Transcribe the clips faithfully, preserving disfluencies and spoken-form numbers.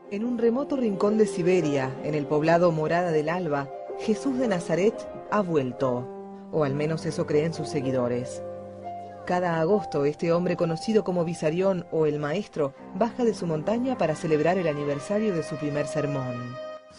En un remoto rincón de Siberia, en el poblado Morada del Alba, Jesús de Nazaret ha vuelto, o al menos eso creen sus seguidores. Cada agosto, este hombre conocido como Vissarion o el Maestro baja de su montaña para celebrar el aniversario de su primer sermón.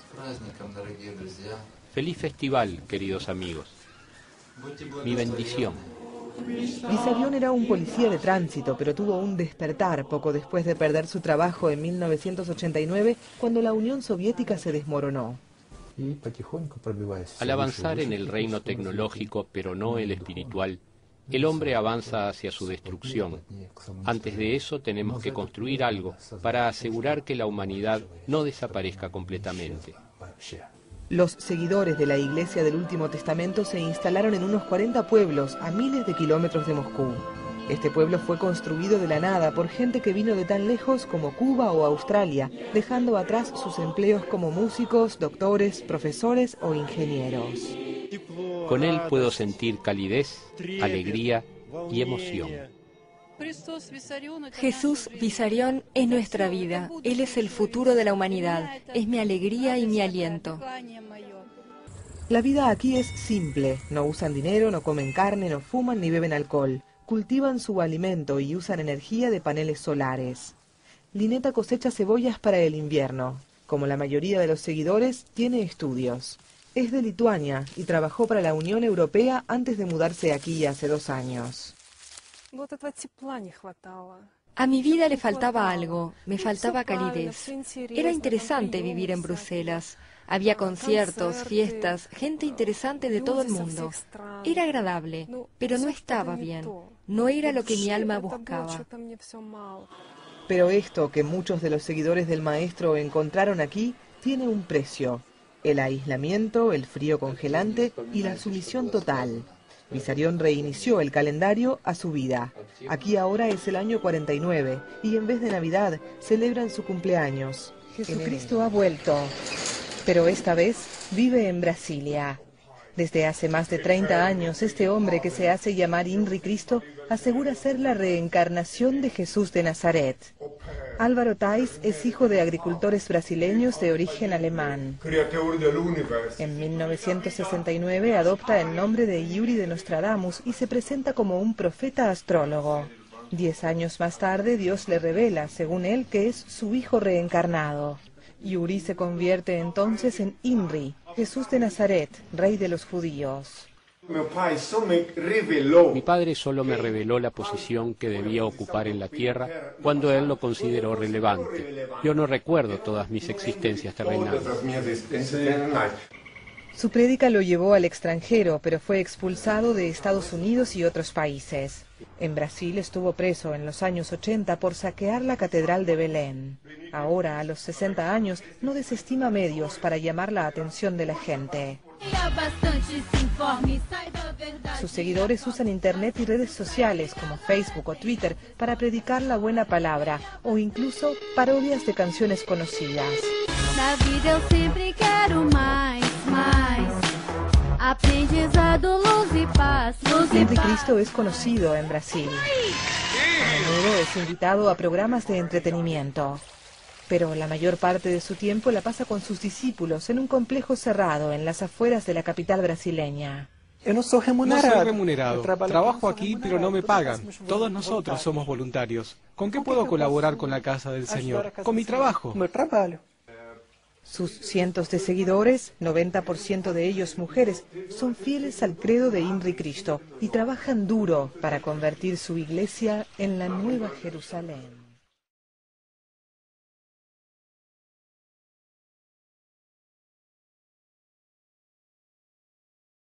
Feliz festival, queridos amigos. Mi bendición. Vissarion era un policía de tránsito, pero tuvo un despertar poco después de perder su trabajo en mil novecientos ochenta y nueve, cuando la Unión Soviética se desmoronó. Al avanzar en el reino tecnológico, pero no el espiritual, el hombre avanza hacia su destrucción. Antes de eso tenemos que construir algo para asegurar que la humanidad no desaparezca completamente. Los seguidores de la Iglesia del Último Testamento se instalaron en unos cuarenta pueblos a miles de kilómetros de Moscú. Este pueblo fue construido de la nada por gente que vino de tan lejos como Cuba o Australia, dejando atrás sus empleos como músicos, doctores, profesores o ingenieros. Con él puedo sentir calidez, alegría y emoción. Jesús Vissarion es nuestra vida. Él es el futuro de la humanidad. Es mi alegría y mi aliento. La vida aquí es simple. No usan dinero, no comen carne, no fuman ni beben alcohol. Cultivan su alimento y usan energía de paneles solares. Lineta cosecha cebollas para el invierno. Como la mayoría de los seguidores, tiene estudios. Es de Lituania y trabajó para la Unión Europea antes de mudarse aquí hace dos años. A mi vida le faltaba algo, me faltaba calidez. Era interesante vivir en Bruselas. Había conciertos, fiestas, gente interesante de todo el mundo. Era agradable, pero no estaba bien. No era lo que mi alma buscaba. Pero esto que muchos de los seguidores del Maestro encontraron aquí tiene un precio. El aislamiento, el frío congelante y la sumisión total. Vissarion reinició el calendario a su vida. Aquí ahora es el año cuarenta y nueve y en vez de Navidad celebran su cumpleaños. Jesucristo ha vuelto, pero esta vez vive en Brasilia. Desde hace más de treinta años, este hombre que se hace llamar Inri Cristo asegura ser la reencarnación de Jesús de Nazaret. Álvaro Tais es hijo de agricultores brasileños de origen alemán. En mil novecientos sesenta y nueve adopta el nombre de Yuri de Nostradamus y se presenta como un profeta astrólogo. Diez años más tarde, Dios le revela, según él, que es su hijo reencarnado. Yuri se convierte entonces en Inri, Jesús de Nazaret, rey de los judíos. Mi padre solo me reveló la posición que debía ocupar en la tierra cuando él lo consideró relevante. Yo no recuerdo todas mis existencias terrenales. Su prédica lo llevó al extranjero, pero fue expulsado de Estados Unidos y otros países. En Brasil estuvo preso en los años ochenta por saquear la Catedral de Belén. Ahora, a los sesenta años, no desestima medios para llamar la atención de la gente. Sus seguidores usan internet y redes sociales como Facebook o Twitter para predicar la buena palabra o incluso parodias de canciones conocidas. Na vida eu sempre quero mais, mais. Aprendizado, luz y paz, luz y Inri paz. Cristo es conocido en Brasil. A menudo es invitado a programas de entretenimiento. Pero la mayor parte de su tiempo la pasa con sus discípulos en un complejo cerrado en las afueras de la capital brasileña. Yo no soy remunerado. No soy remunerado. Trabajo aquí, pero no me pagan. Todos nosotros somos voluntarios. ¿Con qué puedo colaborar con la casa del Señor? Con mi trabajo. Mi trabajo. Sus cientos de seguidores, noventa por ciento de ellos mujeres, son fieles al credo de Inri Cristo y trabajan duro para convertir su iglesia en la Nueva Jerusalén.